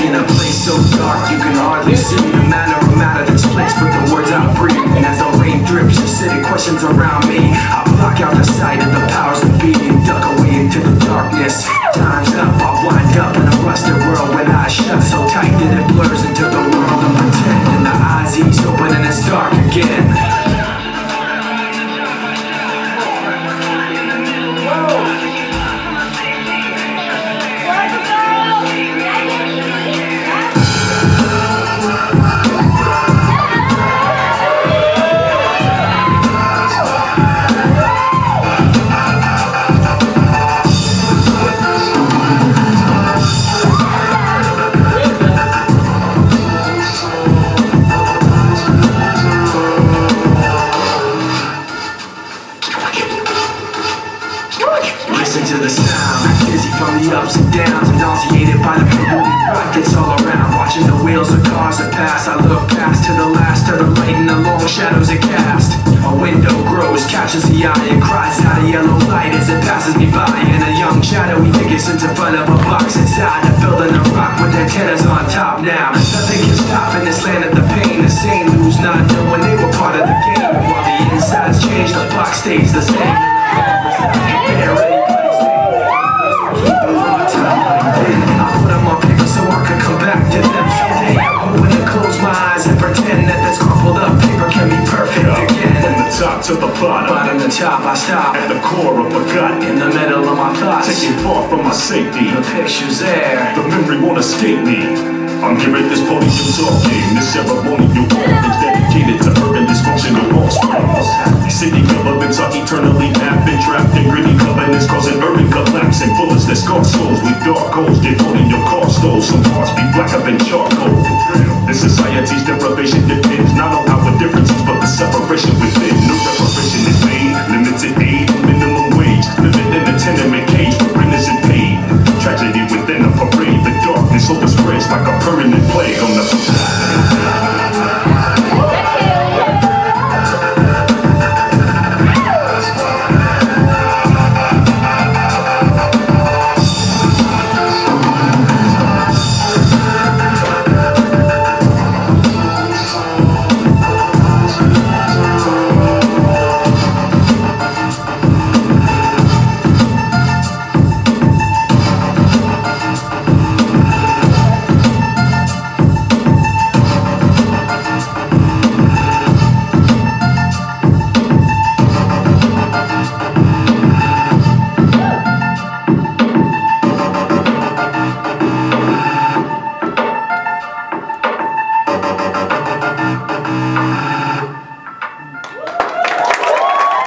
in a place so dark you can hardly see the manner of matter that splits, but the words I breathe. And as the rain drips, acidic questions around me, I block out the sight of the powers that be and duck away into the darkness. Time's up, I'll wind up in a rusted world with eyes shut so tight that it blurs into the world of pretend. And the eyes ease open and it's dark again. Listen to the sound, dizzy from the ups and downs, and nauseated by the polluted rock that's all around. Watching the wheels of cars that pass, I look past to the last of the light and the long shadows it cast. A window grows, catches the eye, and cries out a yellow light as it passes me by. And a young shadowy figure sits in front of a box inside a building of rock with antennas on top. Now nothing can stop in this land of the pain. The same who's not knowing they were part of the game. And while the insides change, the box stays the same. To the bottom to top, I stop at the core of a gut, in the middle of my thoughts, taking far from my safety. The picture's there, the memory won't escape me. I'm here at this podium talking, this ceremonial orphans dedicated to urban dysfunctional offsprings. City governments are eternally mapped and trapped in gritty covenants, causing urban collapse and bullets that scar souls with dark holes. Devoting your car stole, some parts be blacker than charcoal. This society's deprivation depends not on our differences, but the separation within. No reparation is